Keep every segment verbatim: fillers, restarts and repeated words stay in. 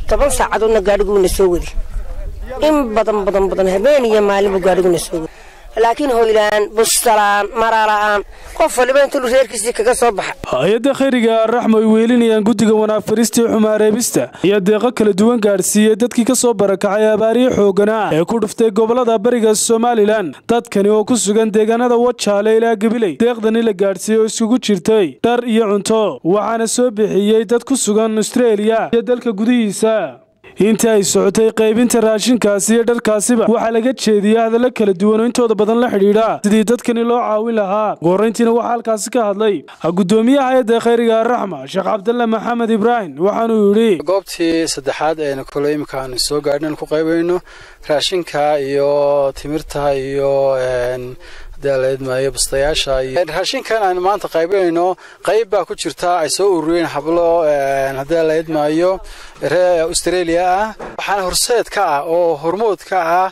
toban saacadoodna gaadhiguna soo wadi in badan badan badan habeen iyo maalin buu gaadhiguna soo wadi laakiin hooylaan bustalaan maraalaan qof waliba intuu reerkiisa kaga soo baxay hay'adda khayriga raxmo ay weelinayaan guddiga wanaag farista xumaareebista iyo deeqo kala duwan gaarsiiyay dadkii ka soo barakacay abaariyo xoogana ee ku dhuftay gobolada bariga Soomaaliland dadkani oo ku sugan deegaanada Wajaale ilaa Gabiley deeqdani la gaarsiiyay oo isugu jirtay dhar iyo cunto waxaana soo bixiyay dad ku sugan Australia iyo dalka gudihiisa inta ay socotay qaybinta raashinkaasi iyo dharkaasiba waxa laga jeediyay hadallo kala duwan oo intooda badan la xiriira sidii dadkani loo caawin lahaa go'rayntiina waxa halkaas ka hadlay gudoomiyaha hay'adda khayriga raxma Sheekh Cabdulla Maxamed Ibrahim waxaanu yiri goobtii saddexaad ee kulay imkaan soo gaadhnaan ku qaybayno raashinka iyo timirta iyo daleed maayo bastayaasha raashinkan aan maanta qaybayno qayb baa ku jirta ay soo urureen hablo daleed maayo reer Australia waxaan horseed ka ah oo hormood ka ah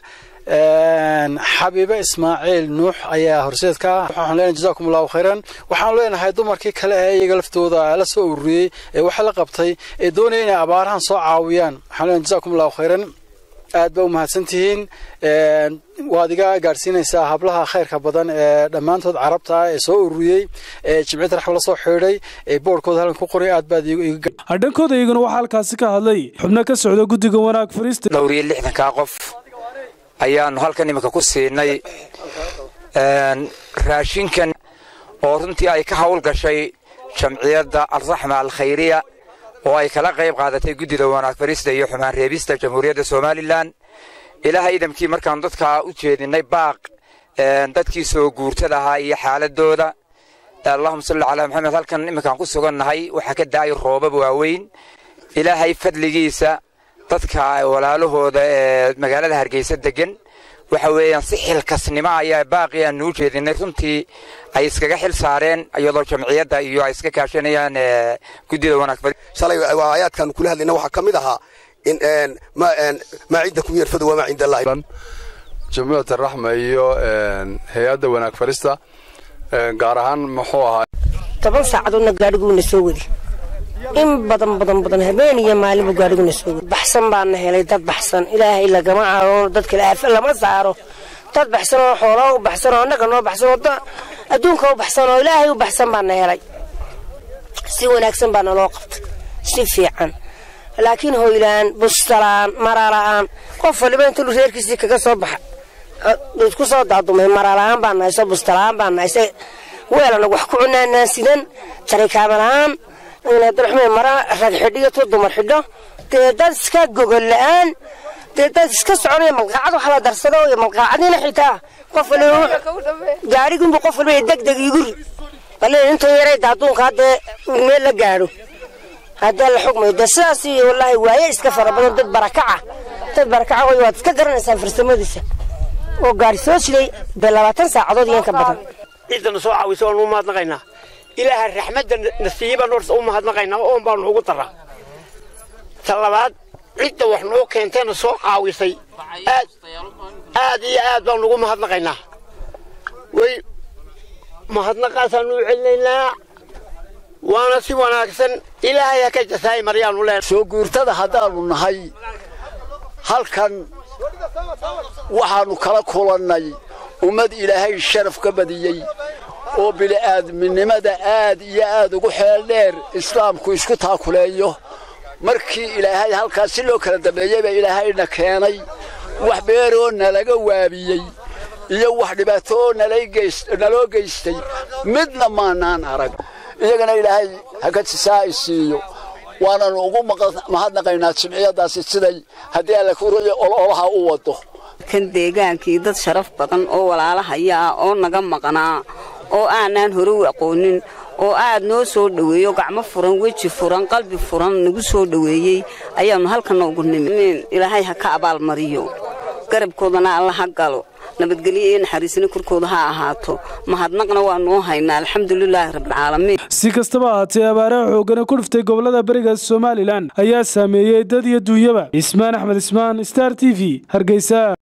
Xabiiba Ismaaciil Nuux ayaa horseed ka ah waxaan leenahay jazaakumullahu khayran waxaan leenahay dumarkii kale ee iyaga laftooda la soo ururiyay ee waxa la qabtay ee doonayeen inay abaarahan soo caawiyaan waxaan leenahay jazaakumullahu khayran aad ba u mahadsantihiin ee waadiga gaarsiinaysa hablaha khayrka badan ee dhamaantood carabta ee soo ururiyay ee jimcida raxmo la soo xidhay ee boorkooda halkan ku qoray aad baad iiga hadhankooda iyaguna waxa halkaas ka hadlay xubno ka socda guddiga wanaag farista dhowr iyo lixdan ka qof ayaan halkan imika ku siinay een raashinkan oo runtii ay ka hawl gashay jamciyadda al-raxma al-khayriya oo ay kala qayb qaadatay guddiga wanaag farista iyo xumaan reebista jamhuuriyadda Soomaaliland ilaahay idamkii markaan dadka u jeedinay baaq een dadkii soo guurtada ahaa iyo xaaladooda Allahumma salli ala Muhammad halkan iminkaan ku sugannahay waxa ka daay roobab waaweyn ilaahay fadligiisa dadka walaalahooda ee magaalada Hargeysa degan waxa weeyaan si xilkasnimo ayaa baaqi aan u jeedinay runtii ay iskaga xil saareen iyadoo jamciyadda iyo ay iska kaashanayaan guddiga wanaag farista shalay ayadkan kula hadlayna waxa kamid ahaa in ma ma ciidakum yarfadu wa ma cinda Allah jamciyadda raxma iyo hay'adda wanaag farista gaar ahaan muxuu ahaa toban saacadoodna gaadhiguna soo wadi in badan badan badan habeen iyo maalin buu gaadhiguna soo wadi baxsan baan helay dad baxsan ilaahay lagama caawino dadka ilaahay lama saaro dad baxsan oo xoolo u baxsan oo naga noo baxsan oo adduunka u baxsan oo ilaahay u baxsan baan helay si wanaagsan baan loo qabtay si fiican laakiin hooylaan bustalaan maraalaan qof waliba intuu reerkiisa kaga soo baxay isku soo daadumay maraalaan baan hayso bustalaan baan hayso weelana wax ku cunaanaa sidan tarikaamalaan ina darxmay mara rag xidhiyo to dumar xidho dad iska gogol la'aan dad iska soconaya malqaacad waxa la darsado iyo malqaacadina xitaa qof waliba gaarigu qof waliba degdeg igu baleen inta yaray daaduunka hadda meel la gaaro hadda la xukmay dasaasi wallahi waaye iska farabadan dad barakaca dad barakaca way waad iska garanaysaa farsamadiisa oo gaari soo shilay labaatan saacadood iyo ka badan ciidan soo caawiso oo ma hadnaqayna ilaahay raxmadda nasiiba noorta u mahadnaqayna oo baan ugu daraa talabaad cidda wax noo keentayna soo caawisay aad aad iyo aad baan ugu mahadnaqaynaa way mahadnaqaasaan u celinaynaa waana si wanaagsan ilaahay ka jasaay maryaanu leen soo guurtada hadaanu nahay halkan waxaanu kala kulannay ummad ilaahay sharaf ka badiyay oo bini'aadminimada aad iyo aad ugu xeel dheer islaamku isku taakuleeyo markii ilaahay halkaas si loo kala dambeeyay ba ilaahayna keenay wax beeroo nalaga waabiyay iyo wax dhibaato naloo geystay midna maanaan arag iyagana ilaahay haka tisaaysiiyo waana ugu mahadnaqaynaa jamciyadaasi siday hadii alla ku ruuyo ololaha u wado kan deegaankii dad sharaf badan oo walaalahaya oo naga maqnaa oo aanan hore u aqoonin oo aad noo soo dhaweeyo gacmo furan weji furan qalbi furan nagu soo dhaweeyay ayaanu halkan ugu nimid ilaahay ha ka abaal mariyo garabkoodana Allah ha galo nabadgelyo in xariisina kurkooda ha ahaato mahadnaqna waa noo haynaa alxamdulillaah rabbil caalamiin si kastaba ahaatee abaaraha xooggan ku dhuftay gobolada bariga Soomaaliland ayaa saameeyay dad iyo duunyaba Ismaan Axmed Ismaan Star T V Hargeysa.